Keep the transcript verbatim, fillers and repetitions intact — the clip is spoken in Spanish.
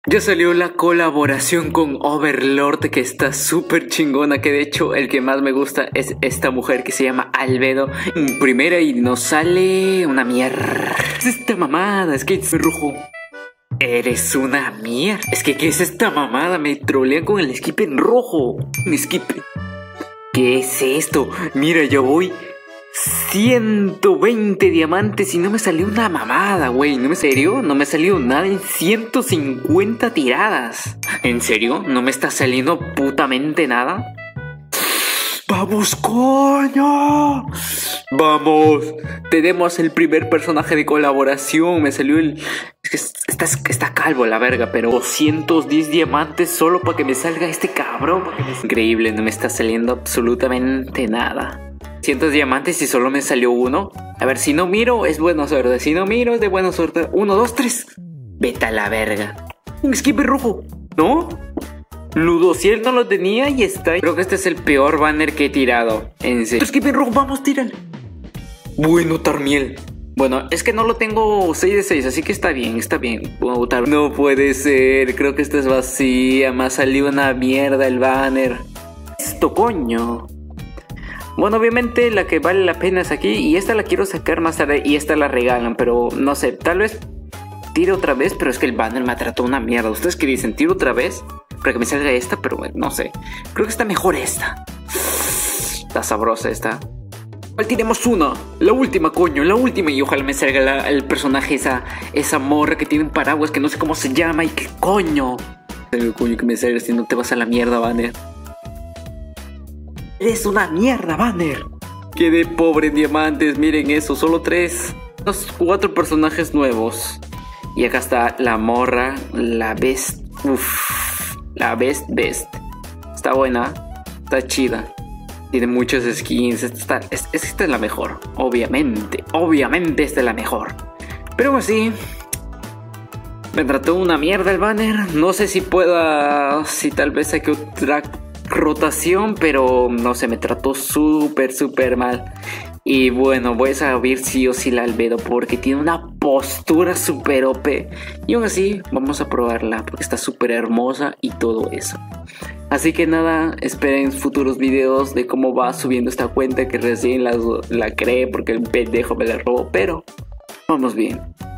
Ya salió la colaboración con Overlord, que está súper chingona, que de hecho el que más me gusta es esta mujer que se llama Albedo en primera y nos sale una mierda. ¿Qué es esta mamada? Es que es rojo. Eres una mierda. Es que ¿qué es esta mamada? Me trolean con el skip en rojo. Un skip. ¿Qué es esto? Mira, yo voy ciento veinte diamantes y no me salió una mamada, güey. ¿No me serio? No me salió nada en ciento cincuenta tiradas. ¿En serio? ¿No me está saliendo putamente nada? ¡Vamos, coño! ¡Vamos! Tenemos el primer personaje de colaboración. Me salió el... Es que está, está calvo la verga, pero doscientos diez diamantes solo para que me salga este cabrón. Para que me... Increíble, no me está saliendo absolutamente nada. Cientos diamantes y solo me salió uno. A ver, si no miro es buena suerte. Si no miro es de buena suerte. Uno, dos, tres. Vete a la verga. Un skipper rojo, ¿no? Ludociel no lo tenía y está. Creo que este es el peor banner que he tirado. En serio. Skipper rojo, vamos, tírale. Bueno, Tarmiel. Bueno, es que no lo tengo seis de seis, así que está bien, está bien. No puede ser, creo que esta es vacía. Me ha salido una mierda el banner. Esto, coño. Bueno, obviamente la que vale la pena es aquí. Y esta la quiero sacar más tarde y esta la regalan. Pero no sé, tal vez tiro otra vez. Pero es que el banner me trató una mierda. ¿Ustedes qué dicen? ¿Tiro otra vez? Para que me salga esta, pero bueno, no sé. Creo que está mejor esta. Está sabrosa esta. Igual tiremos una. La última, coño, la última. Y ojalá me salga la, el personaje, esa, esa morra que tiene un paraguas que no sé cómo se llama. Y qué coño. El coño que me salga si no te vas a la mierda, banner. Eres una mierda, banner. Quedé pobre en diamantes, miren eso, solo tres. Los cuatro personajes nuevos. Y acá está la morra, la best. Uff, la best best. Está buena, está chida. Tiene muchos skins. Esta, es, esta es la mejor, obviamente. Obviamente esta es la mejor. Pero así, me trató una mierda el banner. No sé si pueda, si tal vez hay que otra rotación, pero no sé, me trató súper, súper mal. Y bueno, voy a saber sí o sí la Albedo porque tiene una postura súper O P. Y aún así, vamos a probarla porque está súper hermosa y todo eso. Así que nada, esperen futuros videos de cómo va subiendo esta cuenta que recién la, la creé porque el pendejo me la robó. Pero vamos bien.